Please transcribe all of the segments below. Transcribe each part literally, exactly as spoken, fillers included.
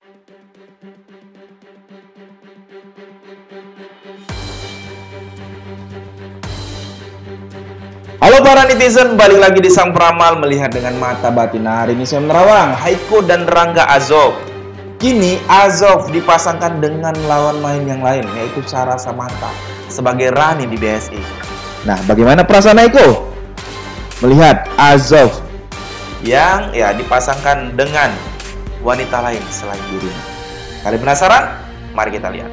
Halo para netizen, balik lagi di Sang Peramal melihat dengan mata batin. Nah, hari ini saya menerawang Haiko dan Rangga Azov. Kini Azov dipasangkan dengan lawan main yang lain, yaitu Sarah Samantha sebagai Rani di B S I. Nah, bagaimana perasaan Haiko melihat Azov yang ya dipasangkan dengan wanita lain selain dirinya? Kalian penasaran? Mari kita lihat.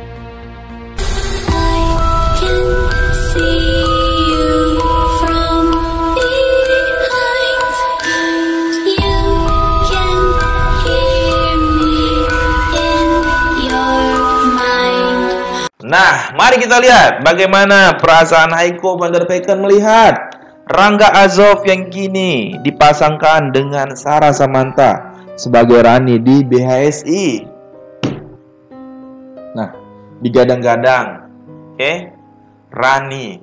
Nah, mari kita lihat bagaimana perasaan Haiko van der Vecken melihat Rangga Azov yang kini dipasangkan dengan Sarah Samantha sebagai Rani di B H S I. Nah, digadang-gadang, oke, okay, Rani,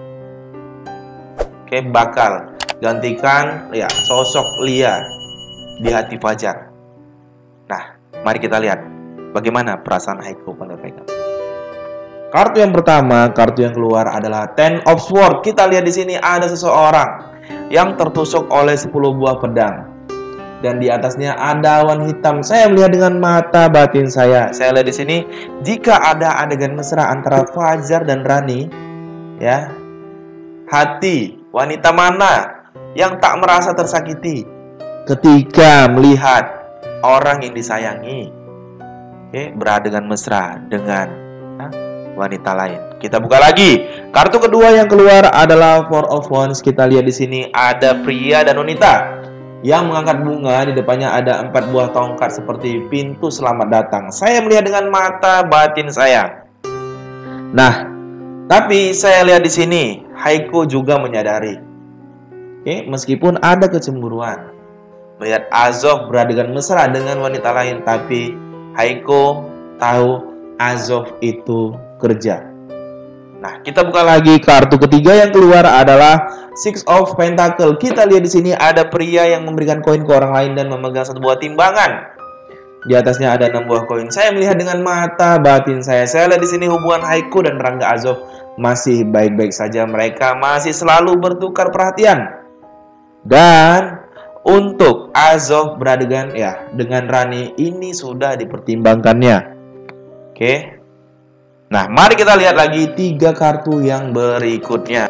oke, okay, bakal gantikan ya sosok Lia di hati Fajar. Nah, mari kita lihat bagaimana perasaan Haiko van der Vecken. Kartu yang pertama, kartu yang keluar adalah Ten of Swords. Kita lihat di sini ada seseorang yang tertusuk oleh sepuluh buah pedang. Dan di atasnya ada awan hitam. Saya melihat dengan mata batin saya. Saya lihat di sini, jika ada adegan mesra antara Fajar dan Rani, ya, hati wanita mana yang tak merasa tersakiti ketika melihat orang yang disayangi, oke, beradegan mesra dengan wanita lain. Kita buka lagi. Kartu kedua yang keluar adalah Four of Wands. Kita lihat di sini ada pria dan wanita yang mengangkat bunga. Di depannya ada empat buah tongkat seperti pintu selamat datang. Saya melihat dengan mata batin saya. Nah, tapi saya lihat di sini Haiko juga menyadari, oke, meskipun ada kecemburuan melihat Azov beradegan mesra dengan wanita lain, tapi Haiko tahu Azov itu kerja. Nah, kita buka lagi. Kartu ketiga yang keluar adalah Six of Pentacles. Kita lihat di sini ada pria yang memberikan koin ke orang lain dan memegang satu buah timbangan. Di atasnya ada enam buah koin. Saya melihat dengan mata batin saya. Saya lihat di sini hubungan Haiko dan Rangga Azov masih baik-baik saja. Mereka masih selalu bertukar perhatian. Dan untuk Azov beradegan ya dengan Rani ini sudah dipertimbangkannya. Oke. Nah, mari kita lihat lagi tiga kartu yang berikutnya.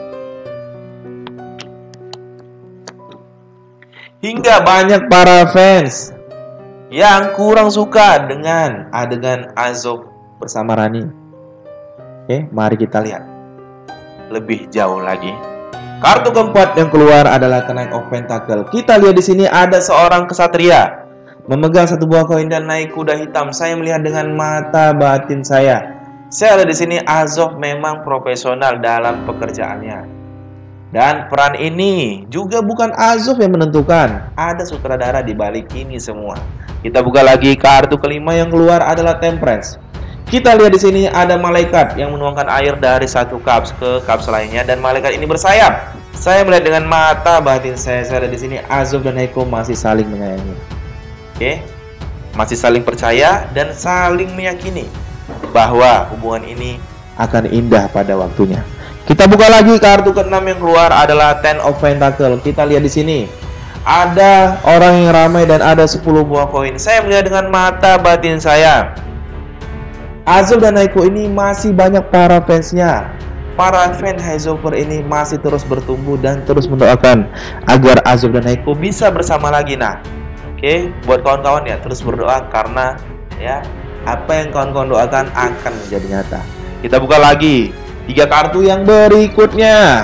Hingga banyak para fans yang kurang suka dengan adegan Azov bersama Rani. Oke, mari kita lihat lebih jauh lagi. Kartu keempat yang keluar adalah Knight of Pentacles. Kita lihat di sini ada seorang kesatria memegang satu buah koin dan naik kuda hitam. Saya melihat dengan mata batin saya. Saya lihat di sini Azov memang profesional dalam pekerjaannya. Dan peran ini juga bukan Azov yang menentukan. Ada sutradara di balik ini semua. Kita buka lagi. Kartu kelima yang keluar adalah Temperance. Kita lihat di sini ada malaikat yang menuangkan air dari satu cups ke cups lainnya dan malaikat ini bersayap. Saya melihat dengan mata batin saya. Saya lihat di sini Azov dan Haiko masih saling menyayangi. Oke, masih saling percaya dan saling meyakini bahwa hubungan ini akan indah pada waktunya. Kita buka lagi. Kartu keenam yang keluar adalah Ten of Pentacles. Kita lihat di sini ada orang yang ramai dan ada sepuluh buah koin. Saya melihat dengan mata batin saya, Azov dan Haiko ini masih banyak para fansnya. Para fans Hazover ini masih terus bertumbuh dan terus mendoakan agar Azov dan Haiko bisa bersama lagi. Nah, oke, buat kawan-kawan ya terus berdoa karena ya apa yang kawan-kawan doakan akan menjadi nyata. Kita buka lagi tiga kartu yang berikutnya.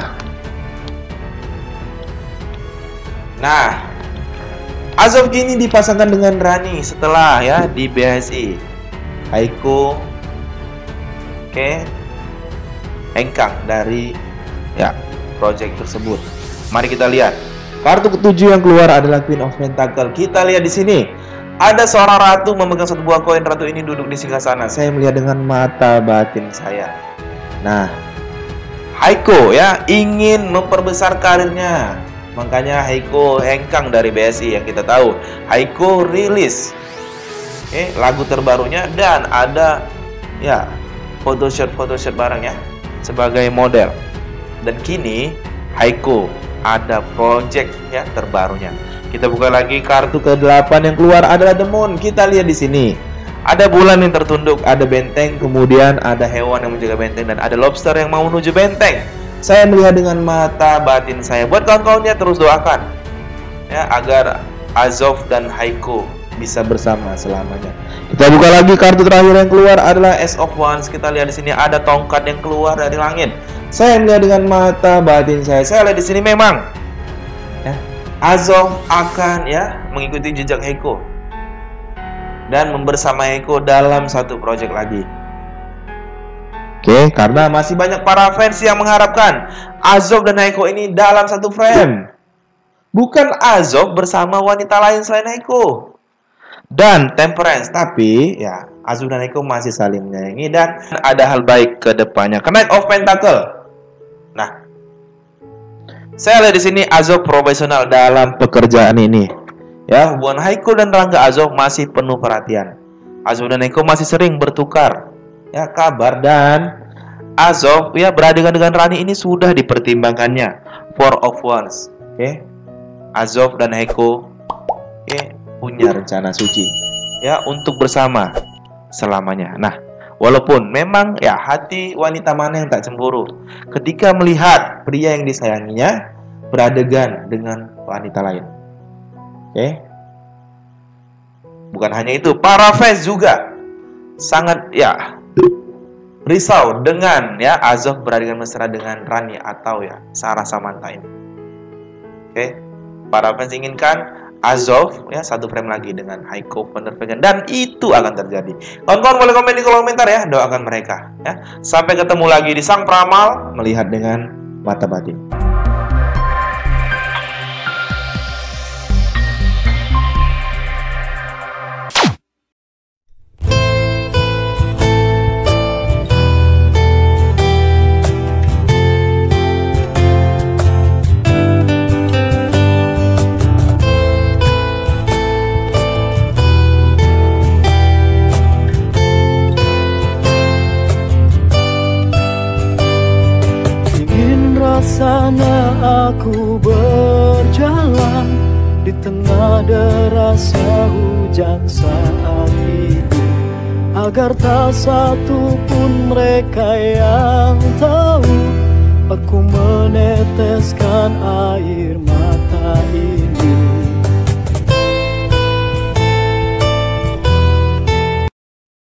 Nah, Azov kini dipasangkan dengan Rani setelah ya di B S I. Haiko, oke, hengkang dari ya project tersebut. Mari kita lihat. Kartu ketujuh yang keluar adalah Queen of Pentacles. Kita lihat di sini ada seorang ratu memegang satu buah koin. Ratu ini duduk di singgasana. Saya melihat dengan mata batin saya. Nah, Haiko ya ingin memperbesar karirnya. Makanya Haiko hengkang dari B S I. Yang kita tahu Haiko rilis Oke, lagu terbarunya, dan ada ya photoshoot photoshoot bareng ya sebagai model. Dan kini Haiko ada project ya terbarunya. Kita buka lagi kartu ke delapan yang keluar adalah The Moon. Kita lihat di sini. Ada bulan yang tertunduk, ada benteng, kemudian ada hewan yang menjaga benteng, dan ada lobster yang mau menuju benteng. Saya melihat dengan mata batin saya. Buat kawan-kawannya terus doakan ya agar Azov dan Haiko bisa bersama selamanya. Kita buka lagi kartu terakhir yang keluar adalah Ace of Wands. Kita lihat di sini ada tongkat yang keluar dari langit. Saya melihat dengan mata batin saya. Saya lihat di sini memang ya, Azov akan ya mengikuti jejak Haiko dan membersama Haiko dalam satu project lagi. Oke, karena masih banyak para fans yang mengharapkan Azov dan Haiko ini dalam satu frame. Bukan Azov bersama wanita lain selain Haiko dan Temperance, tapi ya Azov dan Haiko masih saling menyayangi dan ada hal baik ke depannya. Knight of Pentacle. Nah, saya lihat di sini Azov profesional dalam pekerjaan ini. Ya, hubungan Haiko dan Rangga Azov masih penuh perhatian. Azov dan Haiko masih sering bertukar ya kabar, dan Azov ya beradegan dengan Rani ini sudah dipertimbangkannya. Four of Wands. Oke. Okay. Azov dan Haiko okay, punya rencana suci ya untuk bersama selamanya. Nah, walaupun memang ya hati wanita mana yang tak cemburu ketika melihat pria yang disayanginya beradegan dengan wanita lain. Oke, okay. Bukan hanya itu, para fans juga sangat ya risau dengan ya Azov beradegan mesra dengan Rani atau ya Sarah Samantha ini. Oke, okay. Para fans inginkan Azov ya satu frame lagi dengan Haiko van der Vegen, dan itu akan terjadi. Kawan-kawan boleh komen di kolom komentar ya, doakan mereka ya. Sampai ketemu lagi di Sang Peramal melihat dengan mata batin. Rasanya aku berjalan di tengah derasnya hujan saat itu, agar tak satu pun mereka yang tahu aku meneteskan air mata itu.